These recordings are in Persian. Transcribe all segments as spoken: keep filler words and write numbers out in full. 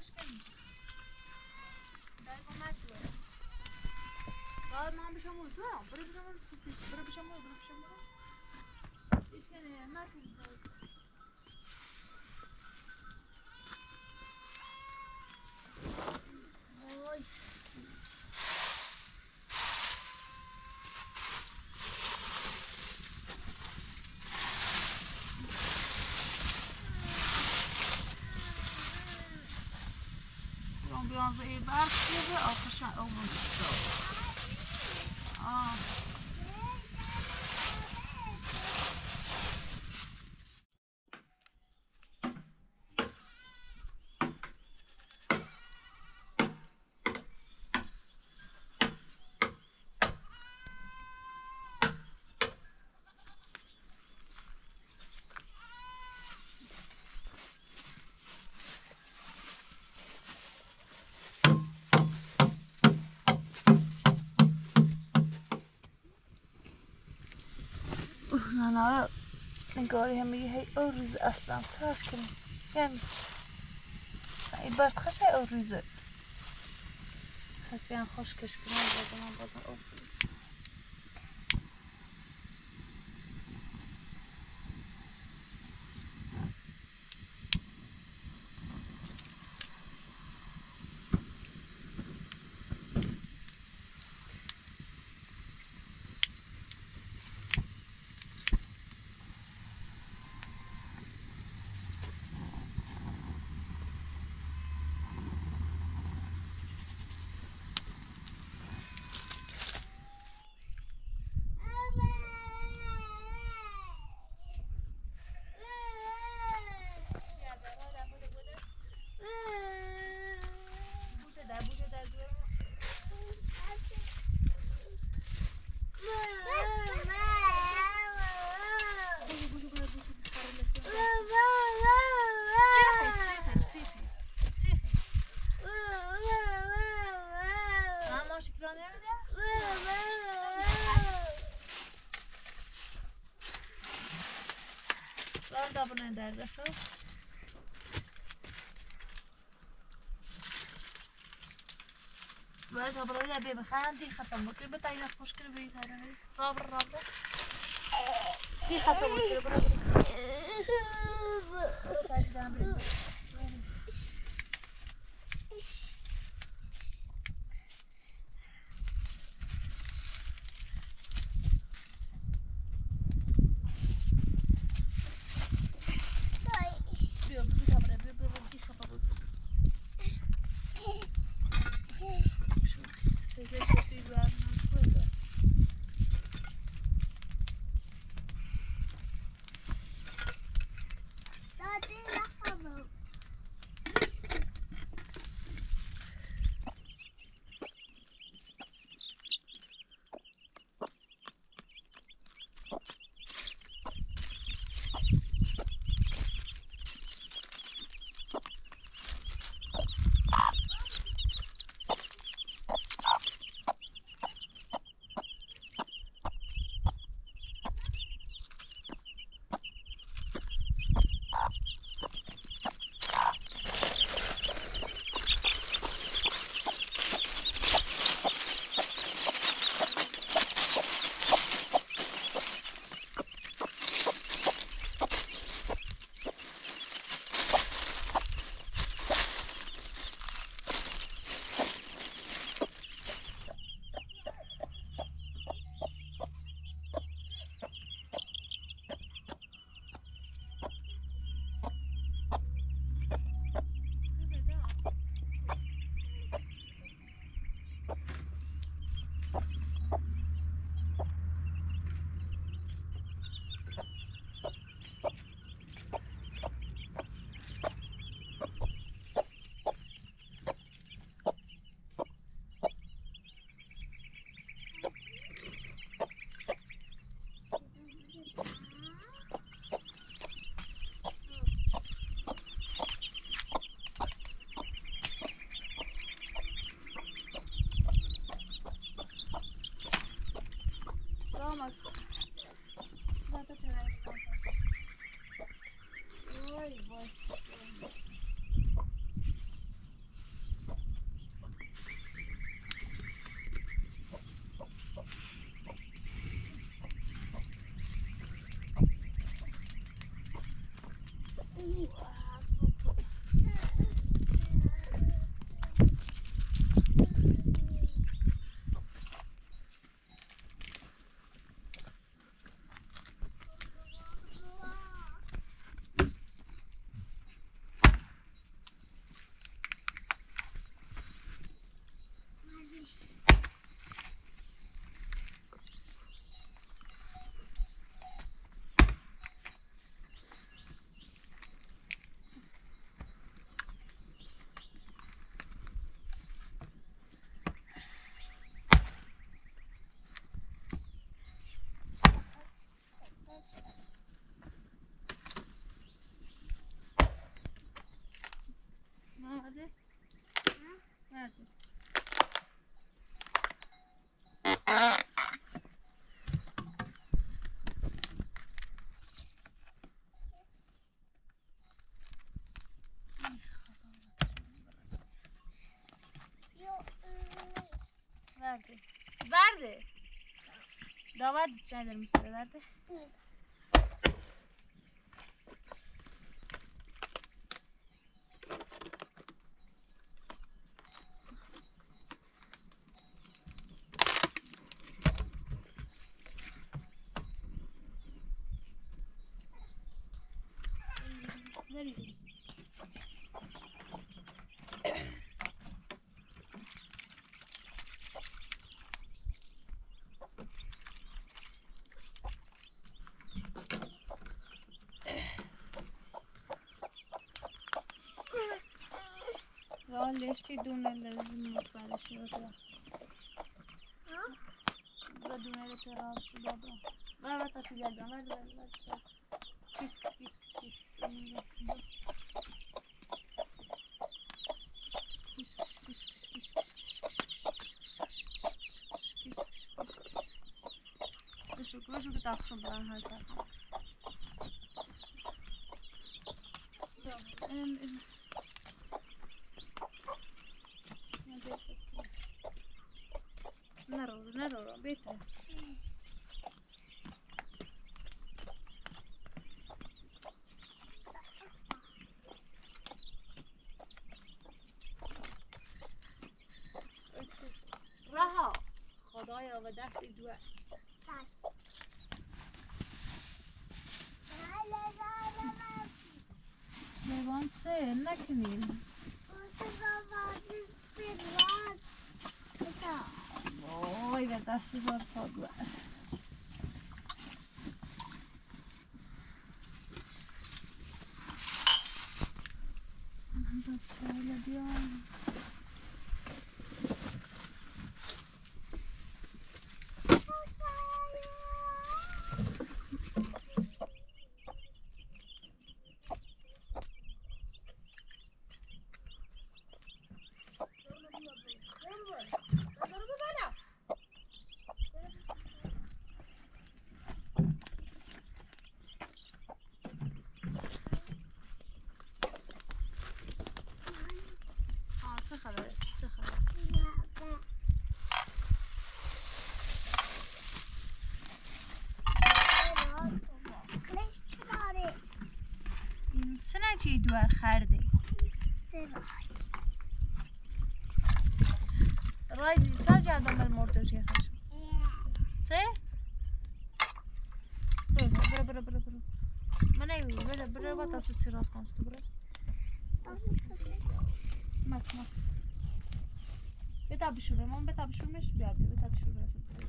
کنیم دایما مطلوبه راحت ما هم بشم برو دارم برو بشم برو چیزی برو بشم برو برو بشم برو ایش کنه مطلوبه وای بیان زیر برف شده آخرشن اون شد آه نه نگاری هم میگه هی اوریز اصلا تاش کنیم یعنی این برد خوش هی اوریزه خسی هم خوش کش کنیم بازم هم بازم اوریز در دفعه باید تا برای لبه بخوام دی ختم بکنی به تایید خوش کنی به این تایید رابر رابر دی ختم بکنی برای برای Hadi. Nerede? Verdi. Verdi. Daha vardı içeride misafir verdi. Nereye? راه لشتی دونه لازم مطمئنش بشه. برا دونه رو تراب شو بابا. برا بات تو جلبم برا برا برا. کیس کیس کیس کیس کیس کیس بشو بشو که تاخشون برای هر کار. نرو نرو بيته رها خدایا و دست دو لیوان سه نکنیم وای و دست زار پاگوه من سوال بیام چه خبره؟ چه خبره؟ چه نچی دو خرده؟ چه رای رای چه جلبم بر مرتوشی خش؟ چه؟ برو برو برو برو من ایو برو برو با تاسو چی راست کنست برو مات مات بتا بشوره من بتا بشورمش بیا بیا بتا بشوره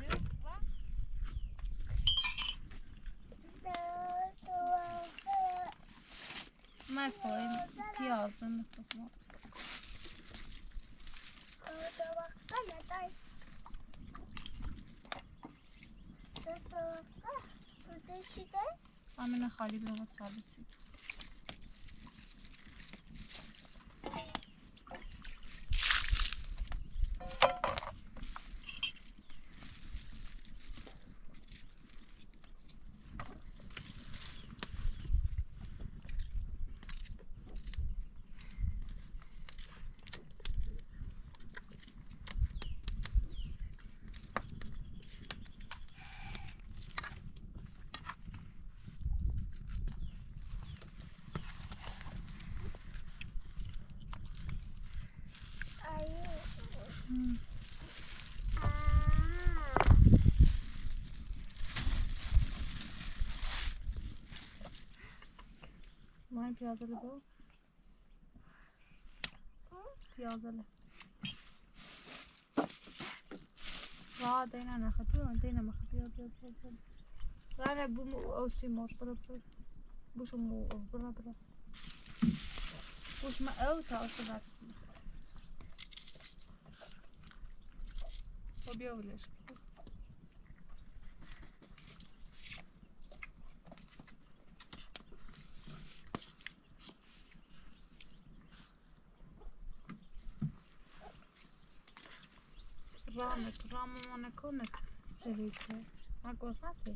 ما کوی پیاز میخوام همین خالی به ما سالسی پیازه رو پیازه را دینا نخطو دینا مخطو بیا بیا بیا بیا را بوم او سیمور برا برا بوش مو برا برا بوش ما او تا اصلا و بیا ولش رامك رام ما نكونك سويت ما قصاتي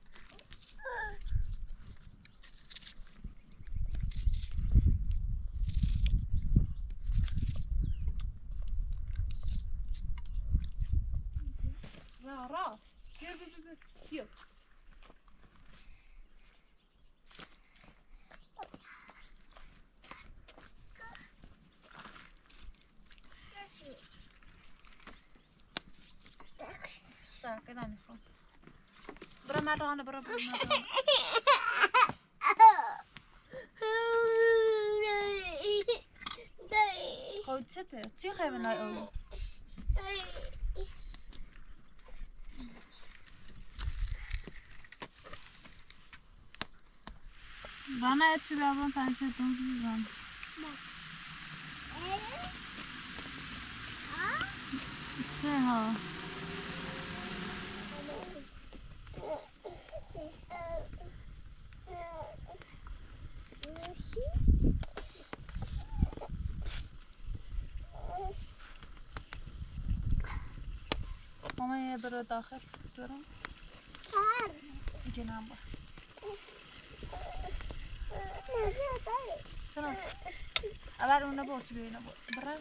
را را بير بير بير بير ساكت أنا خو برا مرة أنا برا برا مرة خود ستة تي خير من هاي رانا اتشو بابا پنجه دونزی بیران چه ها ماما یه برو داخل برو جناب چرا اول اون باس بیای نبود برا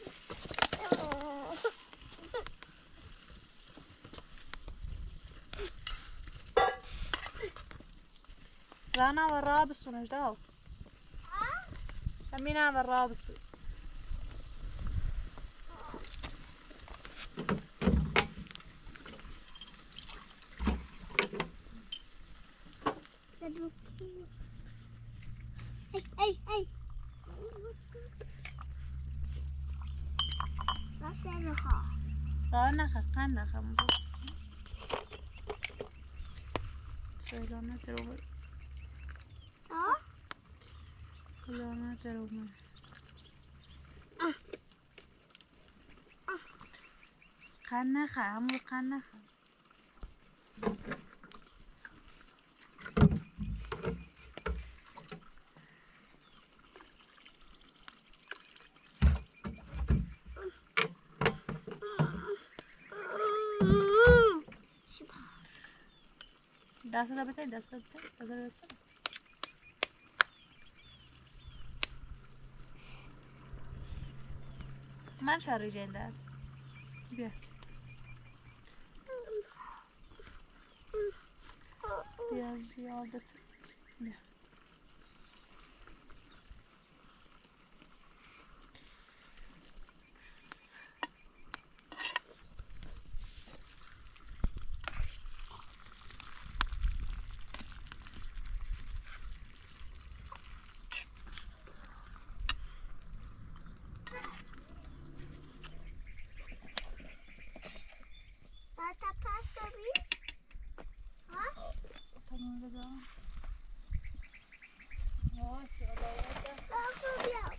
رانا و رابس ونجداو امينه و رابس Hey, hey, hey. Wat zijn er al? رانا خقنا خم سيلانا تروما Ah? سيلانا تروما خنا خم خنا خم دست دا بته دست دا بته دست دا بته من شاری جنده بیا بیا زیادت بیا Wat dat past er weer? Wat? تمام بذار واه چرا باید Dat is voor jou.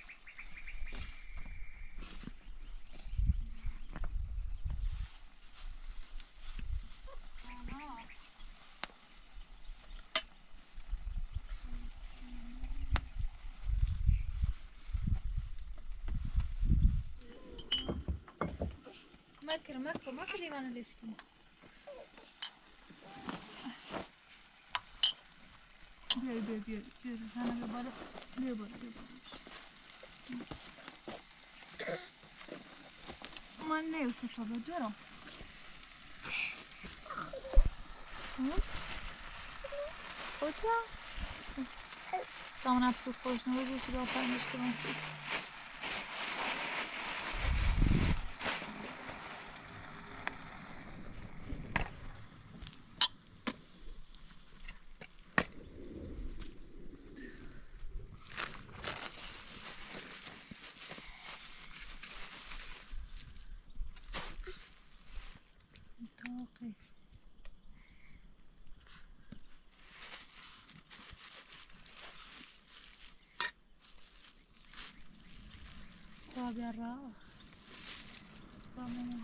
مركر مركر ما خلي وانا ليش كنا بيا بيا بيا بيا انا ببالي بيا بيا بيا ما نيوسف طبعا دورو خودتا دامن تو خوش نبود تو با پنج کنسی رابع را رامون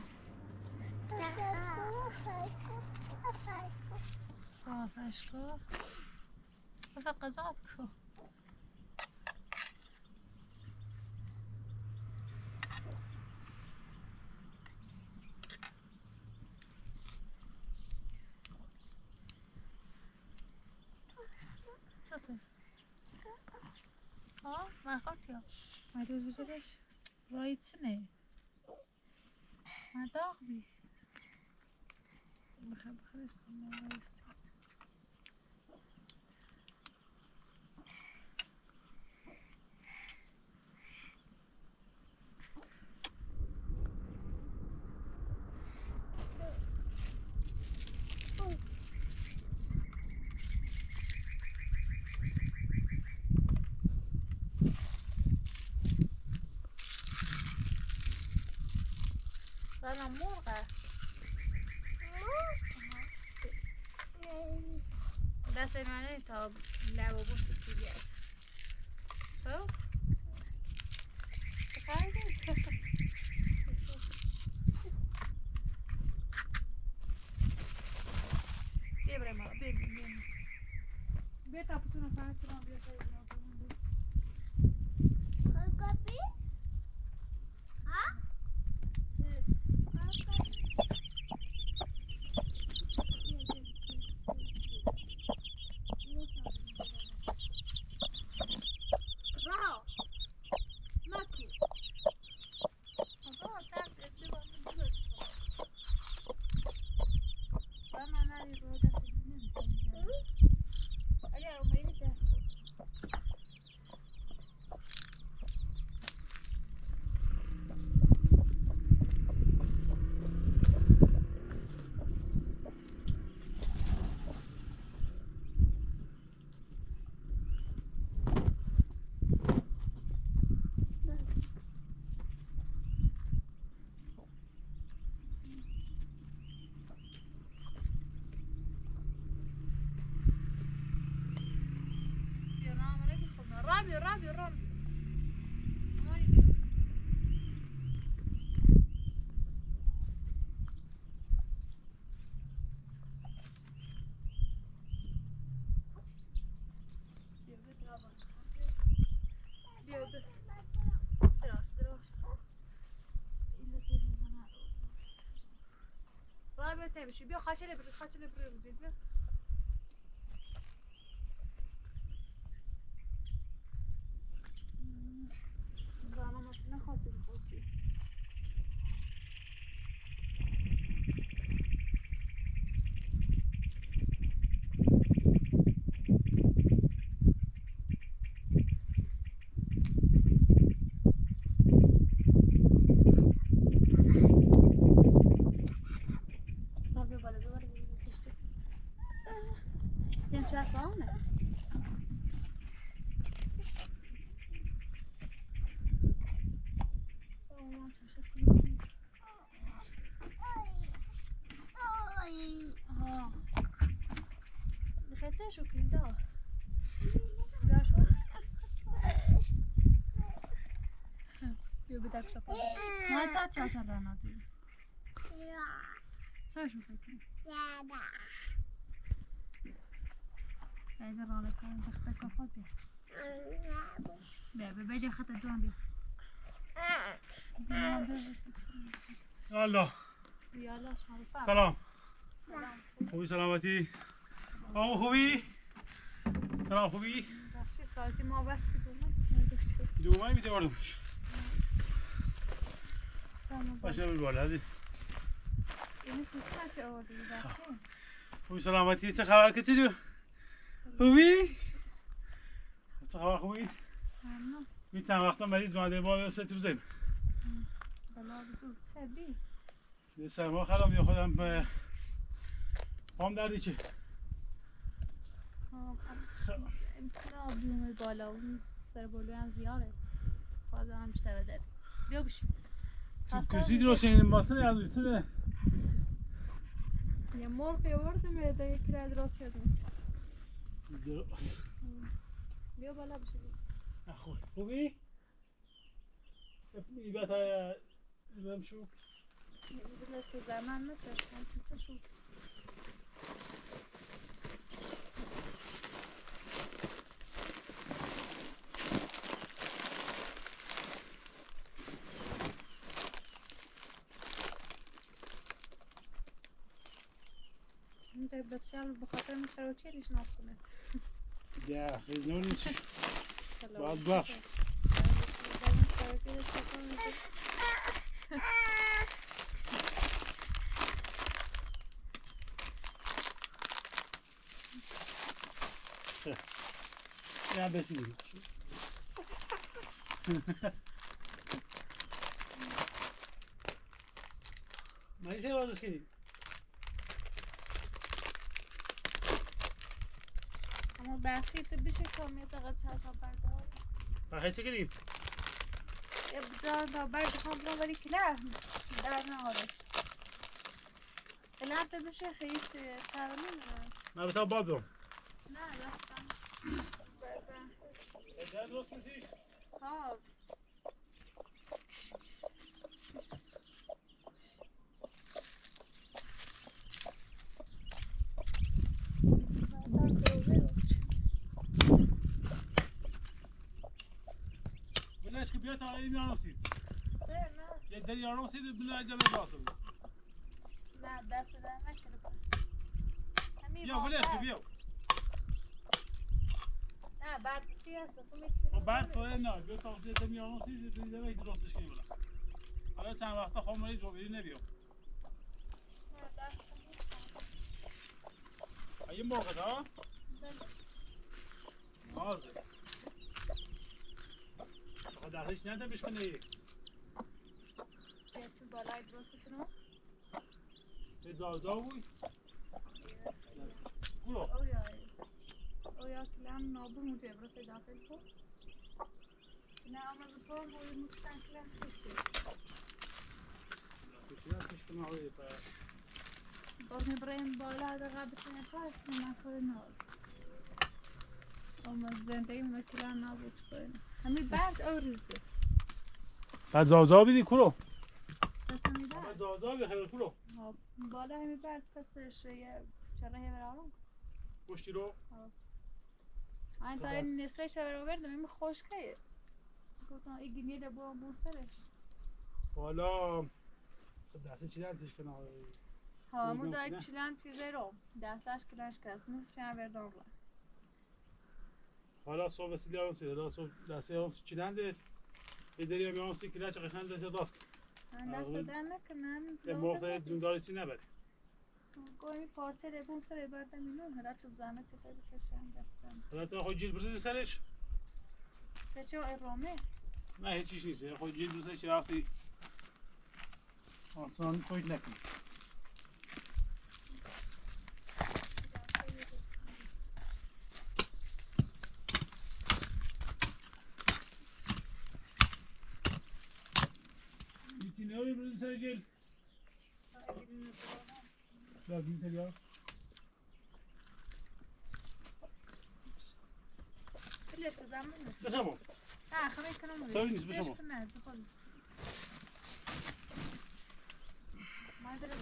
رافشکو بخواه قضاعت کو چطور؟ ها؟ من خواهد یا من روز بزرگش رایی چه نه؟ من داغ بی بخواه بخواه است کنم رایی است سلام مرغه دست منه تا لب و بوسی تو بیاد خب؟ بخواهی؟ بیا برای ما بیا بیا بیا بیا تا پتون رو فرد کنم بیا سایی بیا کپی؟ ها؟ چه؟ رها مکو آقا درد ادبار نمیدوست و من نری رو دست نمیتونم اگر اومدی دست بیا رام علیکم خب را بیا را بیا رام مانی بیا بیا بیا درا باش بیا بیا دراش دراش ایلا تیزی زنه را بیا تیمشی بیا خاچله بری خاچله بری بودید بیا زنه ما نخواستی بخواستی را بیا بالا بیا بالا بیا کشتی دیم چه افرانه اوه چه کنی آها بخاطر شو كده قاشو بیا بدك شو ما تا چطور رانا دی چه شو فکر اجا رانا کن تخت کافات بیا بیا بیا بیا خط دوام بیا الله يلا شو سلام خوبی سلامتی آمو خوبی سلام خوبی بخشید ساعتی ما بس که دومه دومه میده بردمش باشه بی بالا هدی اینه سیستم چه آوردی بخشید خوبی سلامتی چه خبر کچی جو خوبی چه خبر خوبی ممنون می چند وقتا مریض ماده با ستی بزنیم بلا بدو چه بی یه سرما خرام یا خودم پام دردی چه امتنا بیومه بالا اون سر بلوی هم زیاره خواهد هم بیشتر دارد بیا بشی تو کسی درست این باسه یادوی تو یه مرغ یاوردم یه یکی را درست شد نیست درست بیا بالا بشی خوبی خوبی بيبقى بمشو بقول لك زمان ما تشوف تنسى شو انت بتشال بخاطر مخروشي ليش ناصمت يا خزنوني بعد باش يا بسيط ما يصير هذا الشيء اما بخشید بشه کامیت قطعه تا بردار بخیر چه کردیم؟ ابدا تا برد خوام برام ولی کلاه در نهارش کلاه تا بشه خیلی تقلیل نه بتا باد برم نه رفتم اجازه درست کسیش؟ ها بلاش که بیاد تا این میانسید چه نه یه دری آرامسید بلا عجله داته بود نه دست در نکرده همین بیا بلاش که بیا نه بعد چی هست تو میتونی و بعد فایه نه بیا تا وقتی میانسید بلیده و درستش کنی بلا حالا چند وقتا خامولی جو بری نبیام این موقع ها؟ نازه خدا هیچ نده بش کنی تو بالای درست کنم به زازا بوی برو اویا اویا کلام نابو مجھے برس داخل کو نه اما زفار بوی مستن کلام کشی کشی کنه آوی پا باز میبریم بالا دقیقه بسنه فرش نمکه نار اما زندگی مکلام نابود کنه همین برد او ریزه بعد زازا بیدی کرو پس همین بعد برد زازا بی خیلی کرو بالا همین برد پسش یه چرا یه برارم پشتی رو این تا این نصفه شبه رو بردم این خوش که گفتم این گینی رو برام بون سرش حالا دسته چی درسش کنه ها همون دایی چیلن چیزه رو دستش کلنش کست مثل شما بردم رو حالا صبح سیلی آرام سیده حالا صبح دسته آرام چی دنده به دری هم آرام سی کلاچ قشنگ دسته داست من دست دن نکنم به موقع زونداری سی نبری گویی پارچه رو بون سر بردم اینو هر چه زحمت خیلی کشم دستم حالا تا خود جیل برسید سرش به چه ایرامه نه هیچیش نیست خود جیل برسید یه وقتی آسان تویت نکنی میتینه هایی برسید سر جیل لازم تریا ليش كزعمل بشمو اه خليك كلام طيب نسبة ليش شمو كنا تقول ما ادري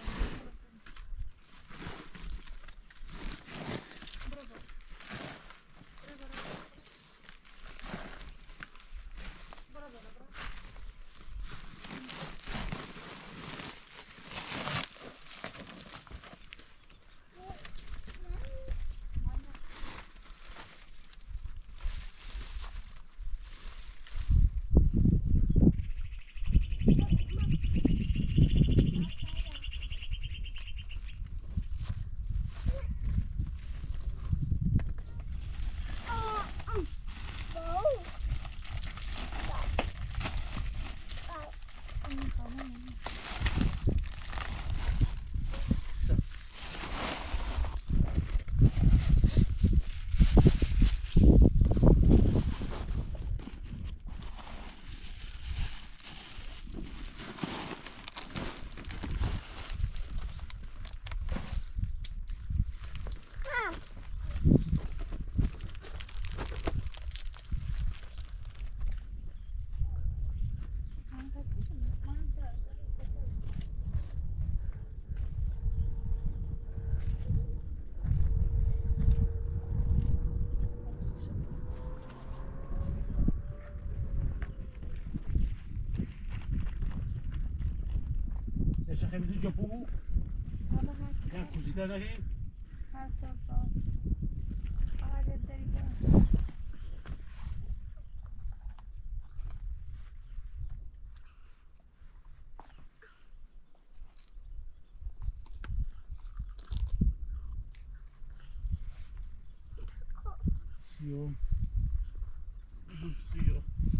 برافو برافو برافو Deixa خیلی جو بو. نه کوچیک‌تر نگی. سیو. سیو.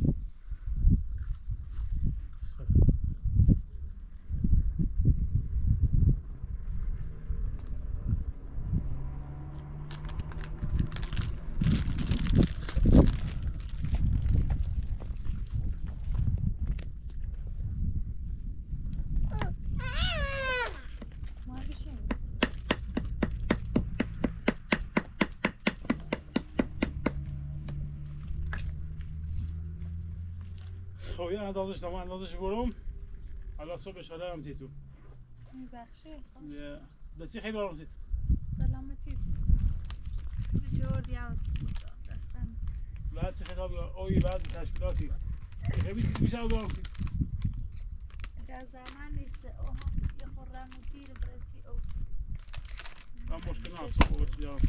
خب این اندازش تمام اندازش برم حالا صبح شده هم تیتو میبخشی خوش دستی خیلی برام سید سلامتی جوردی از دستم بعد چه خیلی اوی بعضی تشکیلاتی خیلی سید بیشتر برام سید در زمان نیست او هم یه خورم و دیر برسی او من مشکل نهست خوب بس بیارم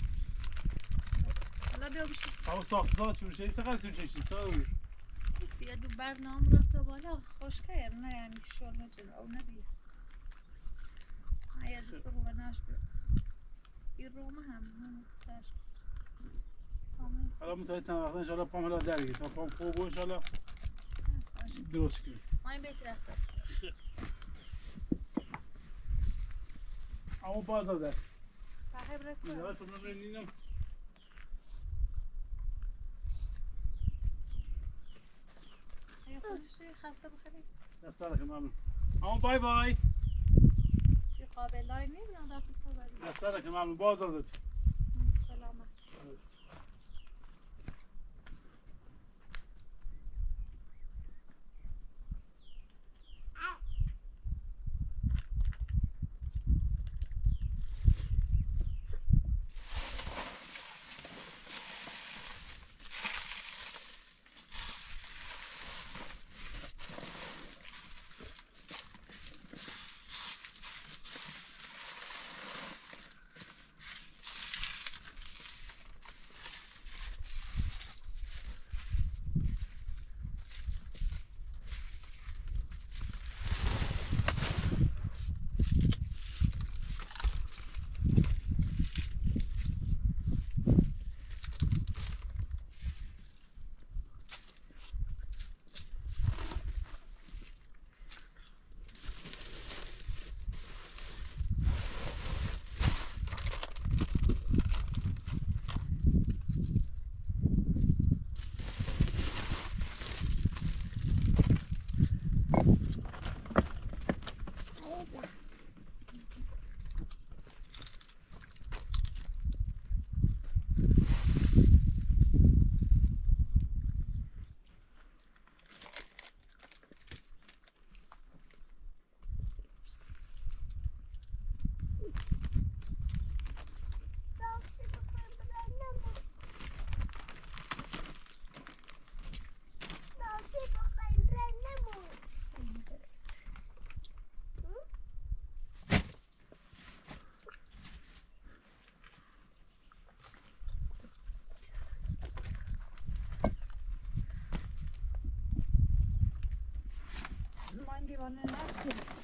حالا بیا بشید اما ساخت ساخت چون شدید چقدر چون شدید ساخت یه دو برنامه را تو بالا خوش کهر نه یعنی شل نجن او نبی نه یه دو صبح و ناش بیا این رومه هم هم تشک حالا متوجه چند وقتا انشاءالله پام حالا درگیر تا پام خوب و انشاءالله درست کنیم ما این بهتر اختار اما باز از دست صاحب را کنم میدارد تو نبینیم اگه خودش خسته بخیریم دست دارم ممنون اما بای بای چی قابل لای نیم نه دفت تو بری دست دارم ممنون باز از دست سلامت دیوانه نشد